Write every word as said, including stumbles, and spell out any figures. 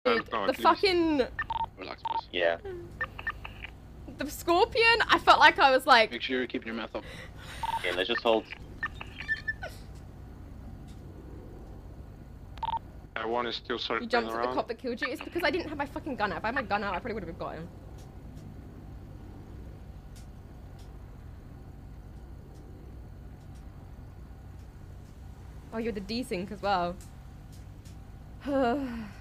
Dude, no, the please. fucking... Relax, boys. Yeah. The scorpion, I felt like I was like... Make sure you're keeping your mouth up. Okay, let's just hold. Uh, one is still circling You jumped at around. the cop that killed you. It's because I didn't have my fucking gun out. If I had my gun out, I probably would have got him. Oh, you're the desync as well.